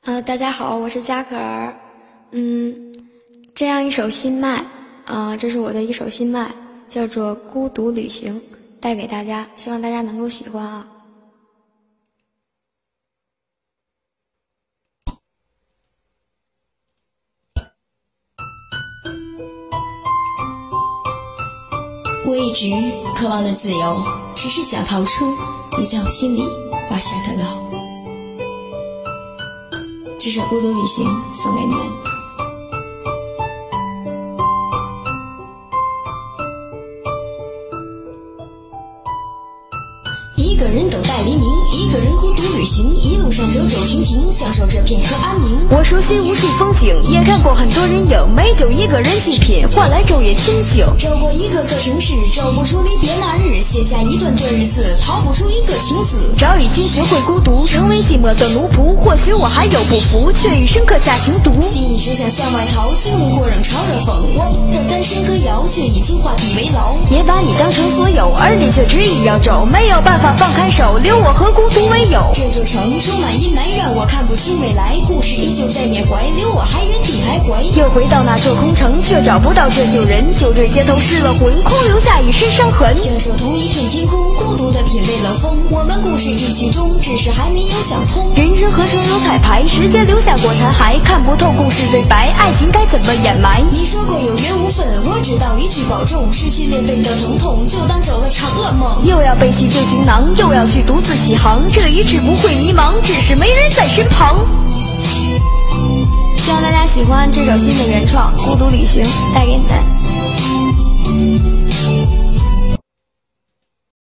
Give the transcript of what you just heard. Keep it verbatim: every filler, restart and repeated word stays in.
呃，大家好，我是嘉可儿。嗯，这样一首新麦，啊、呃，这是我的一首新麦，叫做《孤独旅行》，带给大家，希望大家能够喜欢啊。 我一直渴望的自由，只是想逃出你在我心里画下的牢。这首《孤独旅行》送给你们。一个人等待黎明，一个人孤独旅行，一路上走走停停，享受这片刻安宁。 我熟悉无数风景，也看过很多人影，美酒一个人去品，换来昼夜清醒。 走过一个个城市，走不出离别那日，写下一段段日子，逃不出一个情字。 早已经学会孤独，成为寂寞的奴仆。或许我还有不服，却一生刻下情毒。 心一直想向外逃，经历过冷嘲热讽，我这单身歌谣，却已经画地为牢。 也把你当成所有，而你却执意要走，没有办法放开手，留我和孤独为友。 这座城充满阴霾，让我看不清未来，故事依旧在缅怀，留我还原地徘徊。 又回到那座空城，却找不到这旧人，酒醉街头失了魂，空留下一身伤痕。 享受同一片天空，孤独的品味冷风。我们故事一曲终，只是还没有想通。 人生何处有彩排，时间留下过残骸，看不透故事对白，爱情该怎么掩埋？ 你说过有缘无分，我知道一句保重，撕心裂肺的疼痛，就当走了场噩梦。 又要背起旧行囊，又要去独自起航，这一次不会迷茫，只是没人在身旁。 希望大家喜欢这首新的原创《孤独旅行》，带给你们。